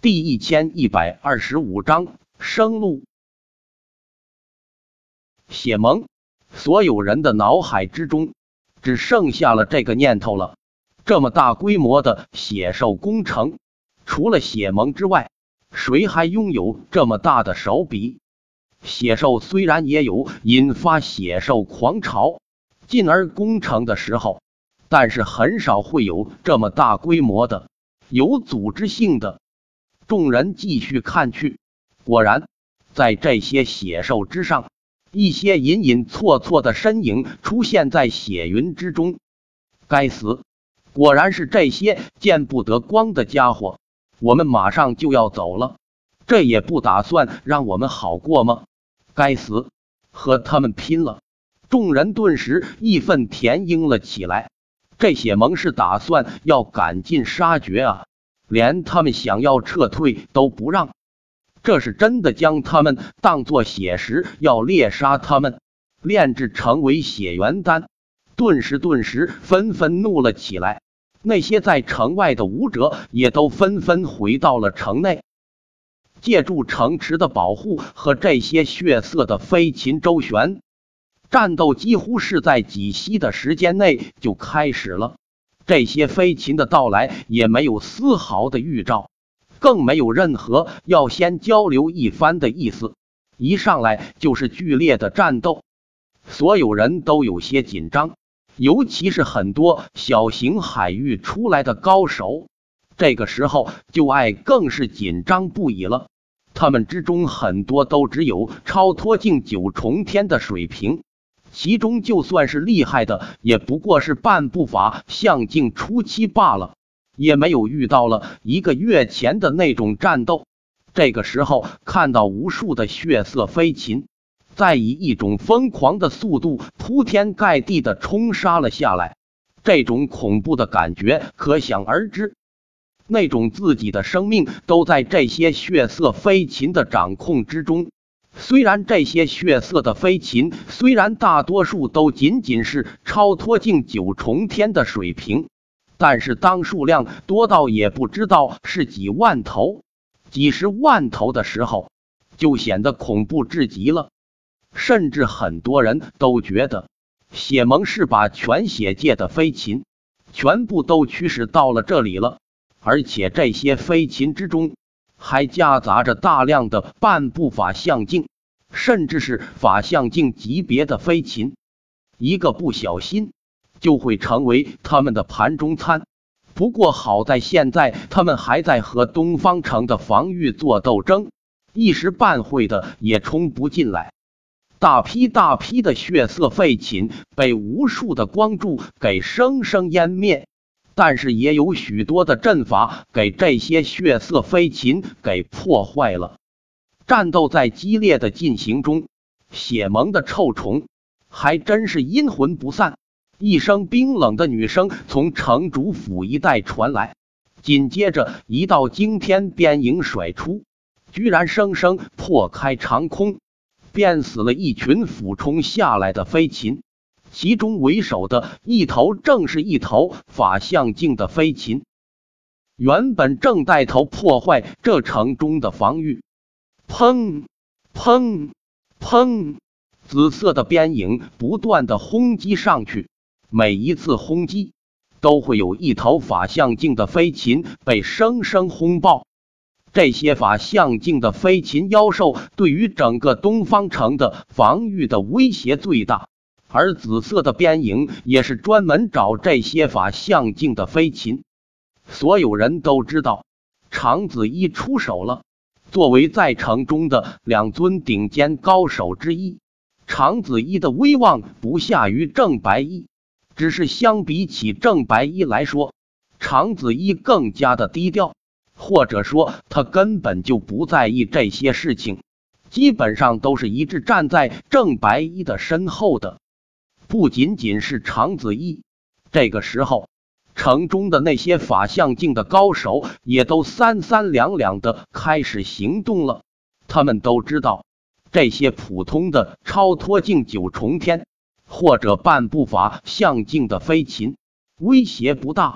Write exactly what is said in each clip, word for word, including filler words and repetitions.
第一千一百二十五章生路。血盟，所有人的脑海之中只剩下了这个念头了。这么大规模的血兽工程，除了血盟之外，谁还拥有这么大的手笔？血兽虽然也有引发血兽狂潮，进而攻城的时候，但是很少会有这么大规模的、有组织性的。众人继续看去，果然，在这些血兽之上，一些隐隐错错的身影出现在血云之中。该死，果然是这些见不得光的家伙！我们马上就要走了，这也不打算让我们好过吗？该死，和他们拼了！众人顿时义愤填膺了起来。这血盟是打算要赶尽杀绝啊！连他们想要撤退都不让，这是真的将他们当作血食，要猎杀他们，炼制成为血元丹。顿时顿时纷纷怒了起来。那些在城外的武者也都纷纷回到了城内，借助城池的保护和这些血色的飞禽周旋，战斗几乎是在几息的时间内就开始了。这些飞禽的到来也没有丝毫的预兆，更没有任何要先交流一番的意思，一上来就是剧烈的战斗，所有人都有些紧张，尤其是很多小型海域出来的高手，这个时候就爱更是紧张不已了。他们之中很多都只有超脱境九重天的水平，其中就算是厉害的，也不过是半步法象境初期罢了，也没有遇到了一个月前的那种战斗。这个时候看到无数的血色飞禽，再以一种疯狂的速度铺天盖地的冲杀了下来，这种恐怖的感觉可想而知。那种自己的生命都在这些血色飞禽的掌控之中。虽然这些血色的飞禽，虽然大多数都仅仅是超脱境九重天的水平，但是当数量多到也不知道是几万头、几十万头的时候，就显得恐怖至极了。甚至很多人都觉得，血盟是把全血界的飞禽全部都驱使到了这里了，而且这些飞禽之中，还夹杂着大量的半步法象境，甚至是法象境级别的飞禽，一个不小心就会成为他们的盘中餐。不过好在现在他们还在和东方城的防御做斗争，一时半会的也冲不进来。大批大批的血色飞禽被无数的光柱给生生湮灭，但是也有许多的阵法给这些血色飞禽给破坏了。战斗在激烈的进行中，血盟的臭虫还真是阴魂不散。一声冰冷的女声从城主府一带传来，紧接着一道惊天鞭影甩出，居然生生破开长空，鞭死了一群俯冲下来的飞禽。其中为首的一头正是一头法象境的飞禽，原本正带头破坏这城中的防御。砰砰砰，紫色的鞭影不断的轰击上去，每一次轰击都会有一头法象境的飞禽被生生轰爆。这些法象境的飞禽妖兽对于整个东方城的防御的威胁最大，而紫色的鞭影也是专门找这些法象境的飞禽。所有人都知道，常子一出手了。作为在城中的两尊顶尖高手之一，常子一的威望不下于郑白衣，只是相比起郑白衣来说，常子一更加的低调，或者说他根本就不在意这些事情，基本上都是一致站在郑白衣的身后的。不仅仅是常子一，这个时候城中的那些法象境的高手也都三三两两的开始行动了。他们都知道，这些普通的超脱境九重天或者半步法象境的飞禽威胁不大，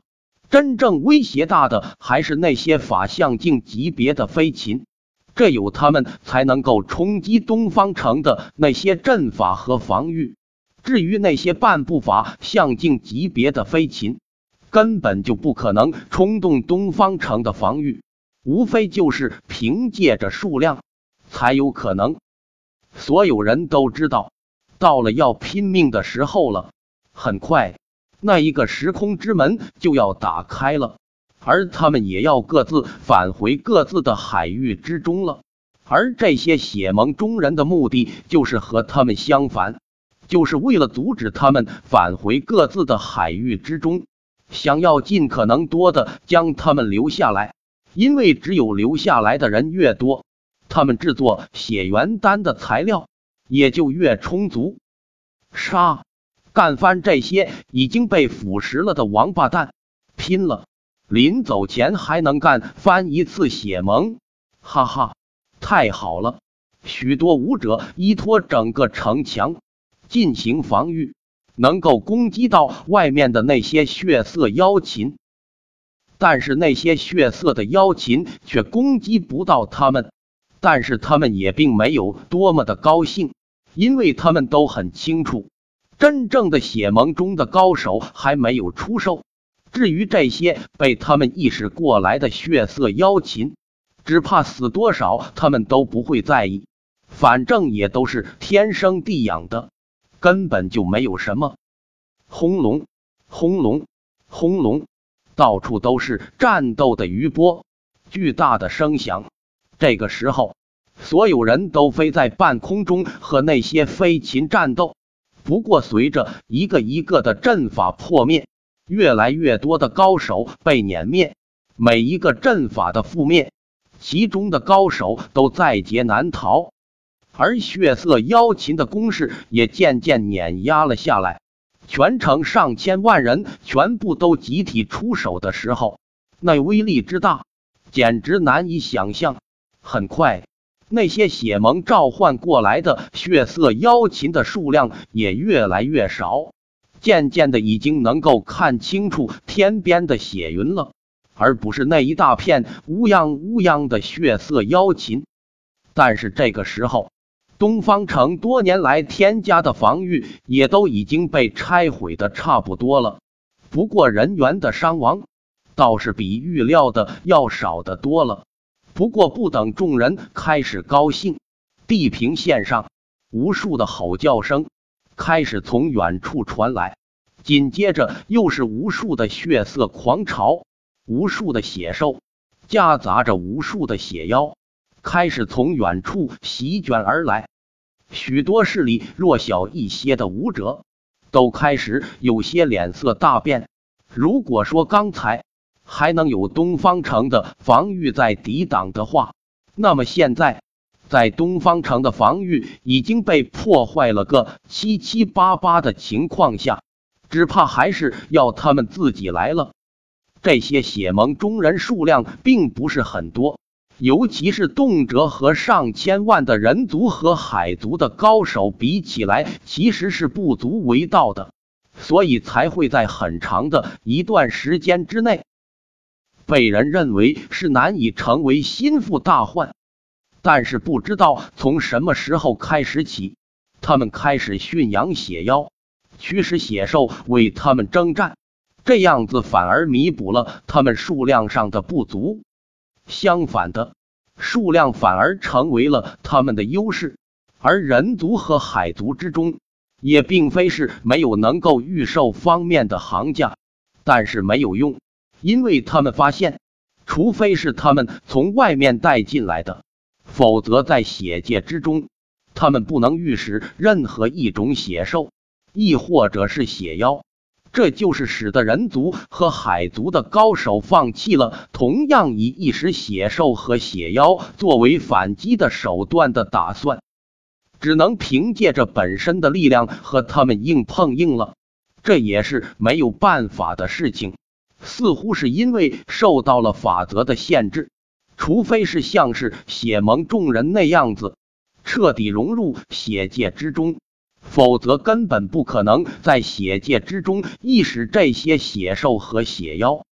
真正威胁大的还是那些法相境级别的飞禽，这有他们才能够冲击东方城的那些阵法和防御。至于那些半步法相境级别的飞禽，根本就不可能冲动东方城的防御，无非就是凭借着数量才有可能。所有人都知道，到了要拼命的时候了。很快，那一个时空之门就要打开了，而他们也要各自返回各自的海域之中了。而这些血盟中人的目的就是和他们相反，就是为了阻止他们返回各自的海域之中，想要尽可能多的将他们留下来，因为只有留下来的人越多，他们制作血缘丹的材料也就越充足。杀！干翻这些已经被腐蚀了的王八蛋！拼了！临走前还能干翻一次血盟，哈哈，太好了！许多武者依托整个城墙进行防御，能够攻击到外面的那些血色妖禽，但是那些血色的妖禽却攻击不到他们。但是他们也并没有多么的高兴，因为他们都很清楚，真正的血盟中的高手还没有出售。至于这些被他们意识过来的血色妖禽，只怕死多少他们都不会在意，反正也都是天生地养的，根本就没有什么。轰隆轰隆轰隆，到处都是战斗的余波，巨大的声响。这个时候，所有人都飞在半空中和那些飞禽战斗。不过随着一个一个的阵法破灭，越来越多的高手被碾灭，每一个阵法的覆灭，其中的高手都在劫难逃，而血色妖禽的攻势也渐渐碾压了下来。全城上千万人全部都集体出手的时候，那威力之大，简直难以想象。很快，那些血盟召唤过来的血色妖禽的数量也越来越少，渐渐的已经能够看清楚天边的血云了，而不是那一大片乌泱乌泱的血色妖禽。但是这个时候，东方城多年来添加的防御也都已经被拆毁的差不多了，不过人员的伤亡倒是比预料的要少得多了。不过不等众人开始高兴，地平线上无数的吼叫声开始从远处传来，紧接着又是无数的血色狂潮，无数的血兽夹杂着无数的血妖开始从远处席卷而来。许多势力弱小一些的武者都开始有些脸色大变。如果说刚才还能有东方城的防御在抵挡的话，那么现在在东方城的防御已经被破坏了个七七八八的情况下，只怕还是要他们自己来了。这些血盟中人数量并不是很多，尤其是动辄和上千万的人族和海族的高手比起来，其实是不足为道的，所以才会在很长的一段时间之内被人认为是难以成为心腹大患。但是不知道从什么时候开始起，他们开始驯养血妖，驱使血兽为他们征战，这样子反而弥补了他们数量上的不足。相反的，数量反而成为了他们的优势。而人族和海族之中也并非是没有能够御兽方面的行家，但是没有用，因为他们发现，除非是他们从外面带进来的，否则在血界之中，他们不能御使任何一种血兽，亦或者是血妖。这就是使得人族和海族的高手放弃了同样以一时血兽和血妖作为反击的手段的打算，只能凭借着本身的力量和他们硬碰硬了。这也是没有办法的事情，似乎是因为受到了法则的限制，除非是像是血盟众人那样子彻底融入血界之中，否则根本不可能在血界之中意识这些血兽和血妖。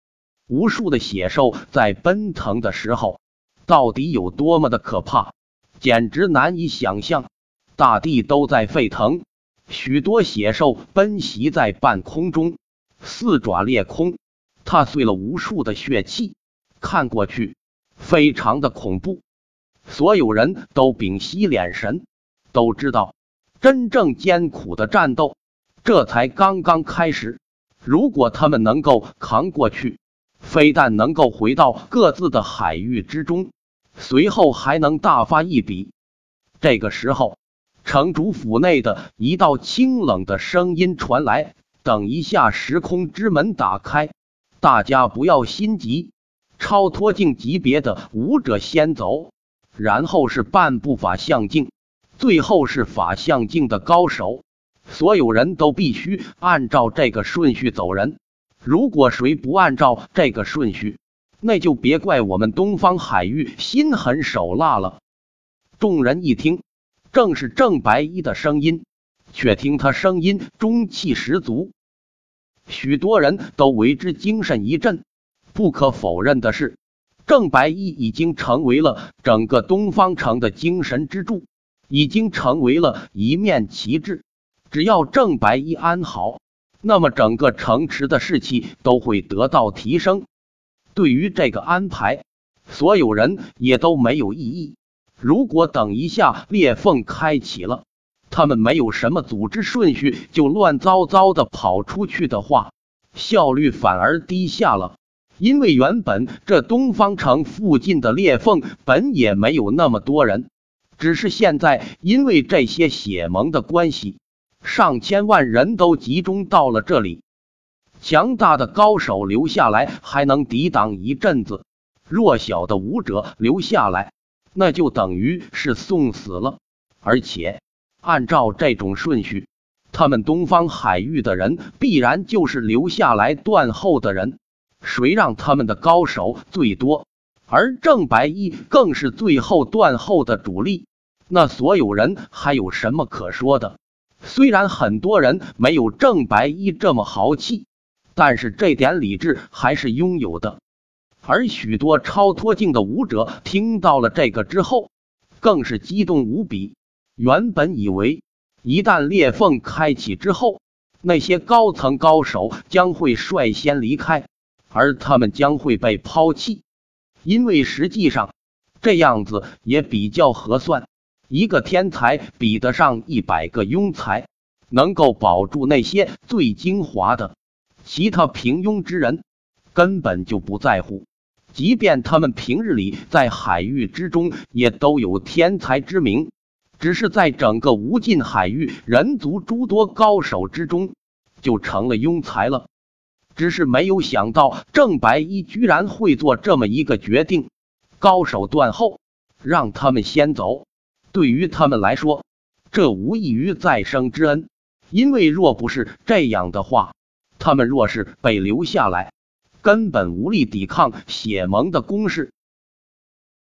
无数的血兽在奔腾的时候，到底有多么的可怕，简直难以想象。大地都在沸腾，许多血兽奔袭在半空中，四爪裂空，踏碎了无数的血气，看过去非常的恐怖。所有人都屏息敛神，都知道真正艰苦的战斗这才刚刚开始。如果他们能够扛过去，非但能够回到各自的海域之中，随后还能大发一笔。这个时候，城主府内的一道清冷的声音传来：等一下，时空之门打开，大家不要心急，超脱境级别的武者先走，然后是半步法相境，最后是法相境的高手。所有人都必须按照这个顺序走人，如果谁不按照这个顺序，那就别怪我们东方海域心狠手辣了。众人一听，正是郑白衣的声音，却听他声音中气十足，许多人都为之精神一振。不可否认的是，郑白衣已经成为了整个东方城的精神支柱，已经成为了一面旗帜。只要郑白衣安好，那么整个城池的士气都会得到提升。对于这个安排，所有人也都没有异议。如果等一下裂缝开启了，他们没有什么组织顺序就乱糟糟的跑出去的话，效率反而低下了。因为原本这东方城附近的裂缝本也没有那么多人，只是现在因为这些血盟的关系，上千万人都集中到了这里。强大的高手留下来还能抵挡一阵子，弱小的武者留下来，那就等于是送死了。而且按照这种顺序，他们东方海域的人必然就是留下来断后的人。谁让他们的高手最多，而郑白衣更是最后断后的主力，那所有人还有什么可说的？虽然很多人没有郑白衣这么豪气，但是这点理智还是拥有的。而许多超脱境的武者听到了这个之后，更是激动无比。原本以为一旦裂缝开启之后，那些高层高手将会率先离开，而他们将会被抛弃，因为实际上这样子也比较合算。一个天才比得上一百个庸才，能够保住那些最精华的，其他平庸之人根本就不在乎。即便他们平日里在海域之中也都有天才之名，只是在整个无尽海域人族诸多高手之中，就成了庸才了。只是没有想到郑白衣居然会做这么一个决定，高手断后，让他们先走。对于他们来说，这无异于再生之恩，因为若不是这样的话，他们若是被留下来，根本无力抵抗血盟的攻势。